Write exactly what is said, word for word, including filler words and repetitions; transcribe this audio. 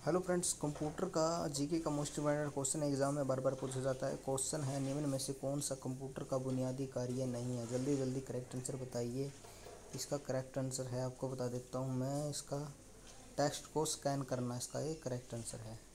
Hello friends, computer का GK का most important question exam में बार बार पूछा जाता है। क्वेश्चन है, निम्न में से कौन सा कंप्यूटर का बुनियादी कार्य नहीं है। जल्दी जल्दी करेक्ट आंसर बताइए। इसका करेक्ट आंसर है, आपको बता देता हूँ मैं, इसका टेक्स्ट को स्कैन करना, इसका ये करेक्ट आंसर है।